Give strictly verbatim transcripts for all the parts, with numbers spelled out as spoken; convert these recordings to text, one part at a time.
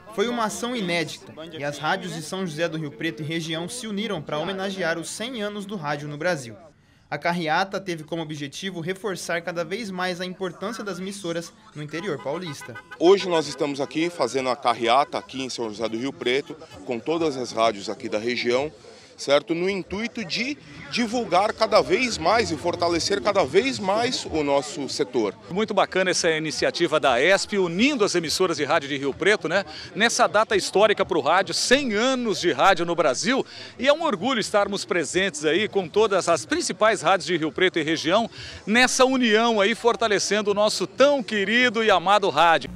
Foi uma ação inédita e as rádios de São José do Rio Preto e região se uniram para homenagear os cem anos do rádio no Brasil. A carreata teve como objetivo reforçar cada vez mais a importância das emissoras no interior paulista. Hoje nós estamos aqui fazendo a carreata aqui em São José do Rio Preto, com todas as rádios aqui da região, certo? No intuito de divulgar cada vez mais e fortalecer cada vez mais o nosso setor. Muito bacana essa iniciativa da E S P, unindo as emissoras de rádio de Rio Preto, né? Nessa data histórica para o rádio, cem anos de rádio no Brasil. E é um orgulho estarmos presentes aí com todas as principais rádios de Rio Preto e região, nessa união aí, fortalecendo o nosso tão querido e amado rádio.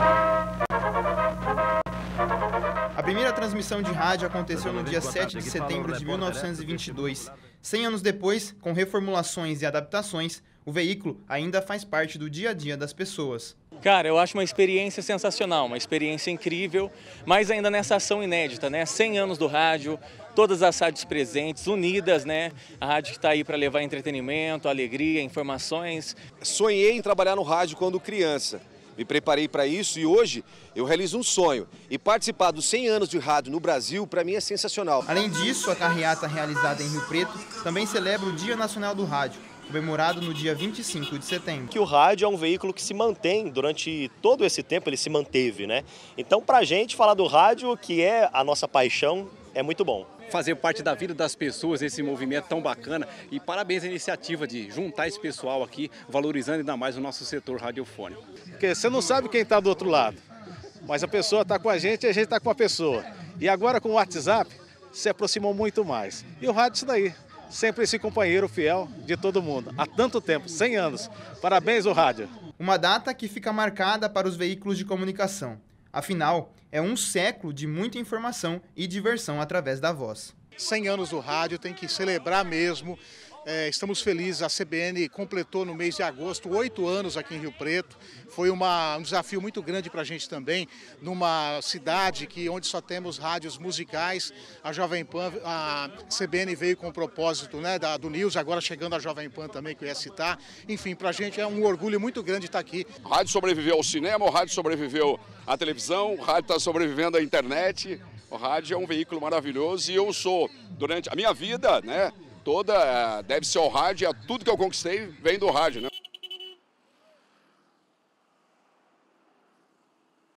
A primeira transmissão de rádio aconteceu no dia sete de setembro de mil novecentos e vinte e dois. Cem anos depois, com reformulações e adaptações, o veículo ainda faz parte do dia a dia das pessoas. Cara, eu acho uma experiência sensacional, uma experiência incrível, mas ainda nessa ação inédita, né? cem anos do rádio, todas as rádios presentes, unidas, né? A rádio que está aí para levar entretenimento, alegria, informações. Sonhei em trabalhar no rádio quando criança. Me preparei para isso e hoje eu realizo um sonho. E participar dos cem anos de rádio no Brasil, para mim, é sensacional. Além disso, a carreata realizada em Rio Preto também celebra o Dia Nacional do Rádio, comemorado no dia vinte e cinco de setembro. Que o rádio é um veículo que se mantém durante todo esse tempo, ele se manteve, né? Então, para a gente falar do rádio, que é a nossa paixão, é muito bom. Fazer parte da vida das pessoas, esse movimento tão bacana, e parabéns à iniciativa de juntar esse pessoal aqui, valorizando ainda mais o nosso setor radiofônico. Porque você não sabe quem está do outro lado, mas a pessoa está com a gente e a gente está com a pessoa. E agora com o WhatsApp se aproximou muito mais. E o rádio isso daí, sempre esse companheiro fiel de todo mundo, há tanto tempo, cem anos. Parabéns ao rádio. Uma data que fica marcada para os veículos de comunicação. Afinal, é um século de muita informação e diversão através da voz. cem anos do rádio, tem que celebrar mesmo. É, estamos felizes, a C B N completou no mês de agosto oito anos aqui em Rio Preto. Foi uma, um desafio muito grande para a gente também, numa cidade que, onde só temos rádios musicais. A Jovem Pan, a C B N veio com o propósito, né, da, do News, agora chegando a Jovem Pan também, que eu ia citar. Enfim, para a gente é um orgulho muito grande estar aqui. O rádio sobreviveu ao cinema, o rádio sobreviveu à televisão, o rádio está sobrevivendo à internet. O rádio é um veículo maravilhoso e eu sou, durante a minha vida, né, toda, deve ser o rádio, tudo que eu conquistei vem do rádio, né?